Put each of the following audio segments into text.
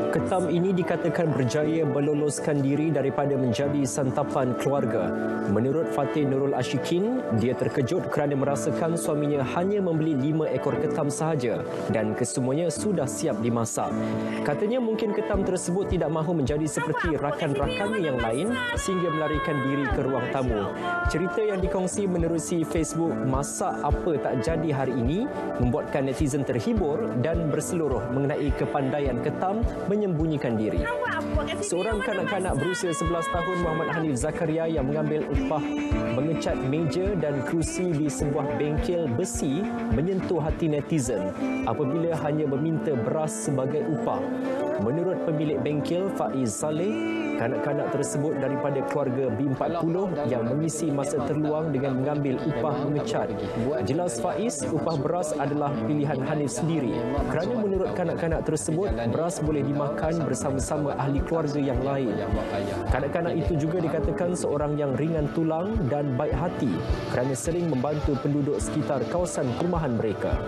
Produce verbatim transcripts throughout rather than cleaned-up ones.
Ketam ini dikatakan berjaya meloloskan diri daripada menjadi santapan keluarga. Menurut Fatih Nurul Ashikin, dia terkejut kerana merasakan suaminya hanya membeli lima ekor ketam sahaja dan kesemuanya sudah siap dimasak. Katanya mungkin ketam tersebut tidak mahu menjadi seperti rakan-rakannya yang lain sehingga melarikan diri ke ruang tamu. Cerita yang dikongsi menerusi Facebook Masak Apa Tak Jadi Hari Ini membuatkan netizen terhibur dan berseluruh mengenai kepandaian ketam menyembunyikan diri. Seorang kanak-kanak berusia sebelas tahun, Muhammad Hanif Zakaria, yang mengambil upah mengecat meja dan kerusi di sebuah bengkel besi menyentuh hati netizen apabila hanya meminta beras sebagai upah. Menurut pemilik bengkel Faiz Saleh, kanak-kanak tersebut daripada keluarga B empat puluh yang mengisi masa terluang dengan mengambil upah mengecat. Jelas Faiz, upah beras adalah pilihan Hanif sendiri kerana menurut kanak-kanak tersebut, beras boleh dimakan bersama-sama ahli keluarga yang lain. Kanak-kanak itu juga dikatakan seorang yang ringan tulang dan baik hati kerana sering membantu penduduk sekitar kawasan perumahan mereka.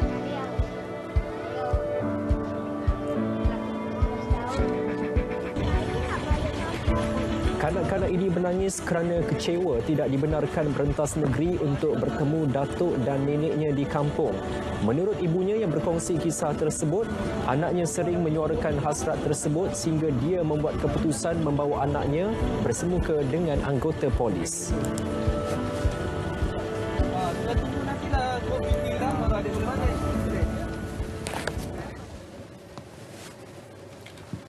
Kanak-kanak ini menangis kerana kecewa tidak dibenarkan berentas negeri untuk bertemu datuk dan neneknya di kampung. Menurut ibunya yang berkongsi kisah tersebut, anaknya sering menyuarakan hasrat tersebut sehingga dia membuat keputusan membawa anaknya bersemuka dengan anggota polis.